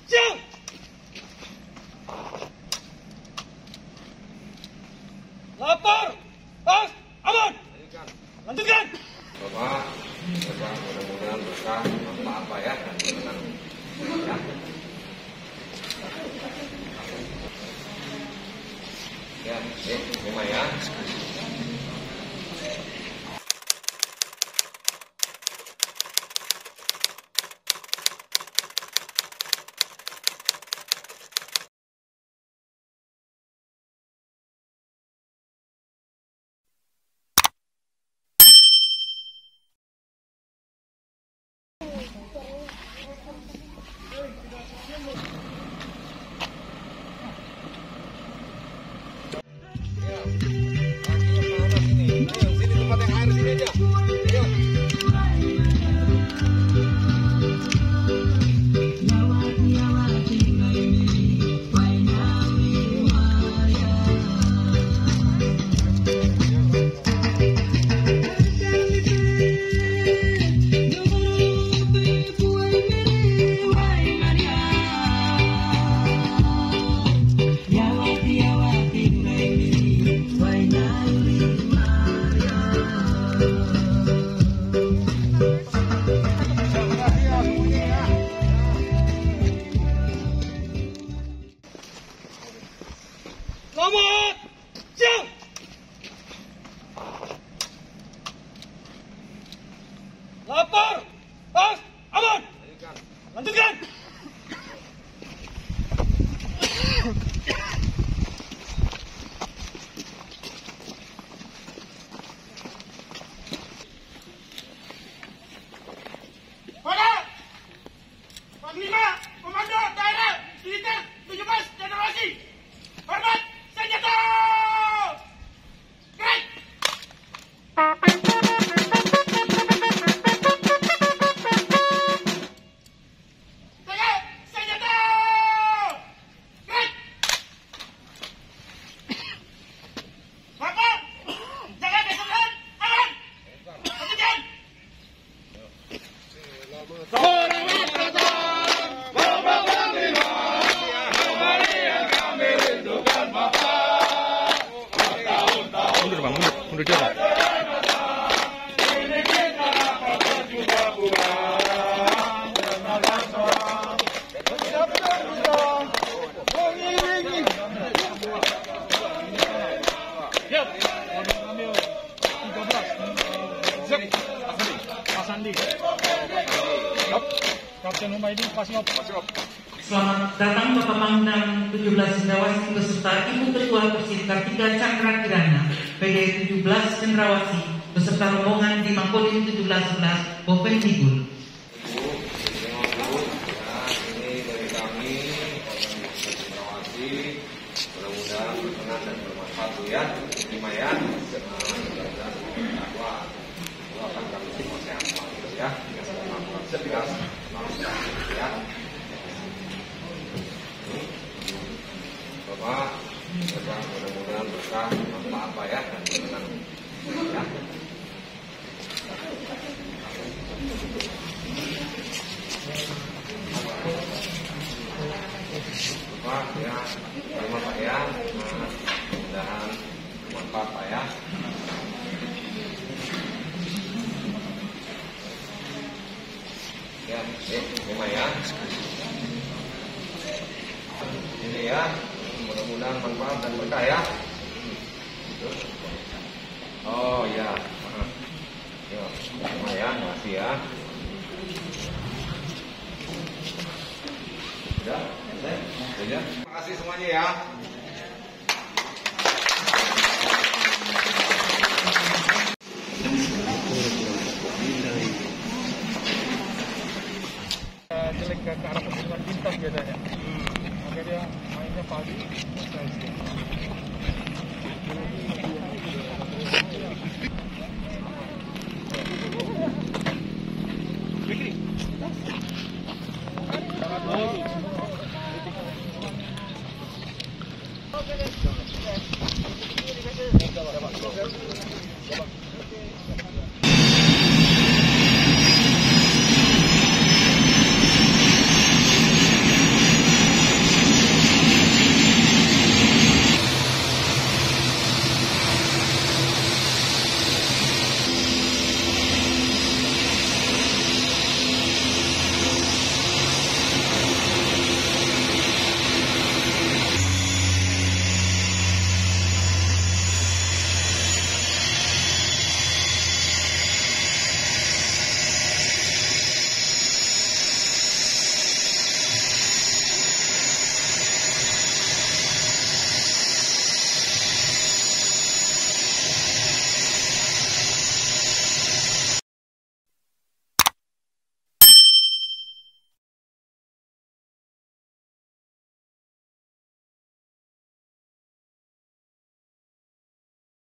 Siap! Lapor! Pas! Aman! Lanjutkan! Bapak, mudah-mudahan berkah apa ya dan menang. Ya, terima ya. Selamat! Siap! Lapor! Pas! Aman! Lanjutkan! Pada Panglima Komando Daerah Militer 17 Generasi. Hormat senjata! Gerak! Tegak! Senjata! Gerak! Bapak! Jaga keselamatan! Aman! Lanjutkan! Mundur bang, mundur coba. Pak Sandi. Kapten Humaydi, Pak Siop. Selamat datang Bapak Pangdam 17 Cendrawasih beserta Ibu Ketua Persit Kartika Cakra Kirana PD 17 Cendrawasih beserta rombongan di Makodim 1711 Bopen Tigul. Ini dari kami Cendrawasih, mudah-mudahan berkenan dan bermanfaat ya. Terima ya. Akan kami semua sehat selalu ya. Setegas ya. Bapak, mudah-mudahan berkah apa ya dan menang ya. Bapak ya, terima Pak ya. Mudah-mudahan bermanfaat Pak ya. Ya, terima ya. Ini ya, mudah-mudahan manfaat dan berkah ya. Oh ya, terima ya, makasih ya. Sudah, sudah. Terima kasih semuanya ya. Jelek ke arah pegunungan bintang biasanya. Maka dia mainnya pagi. Fikri.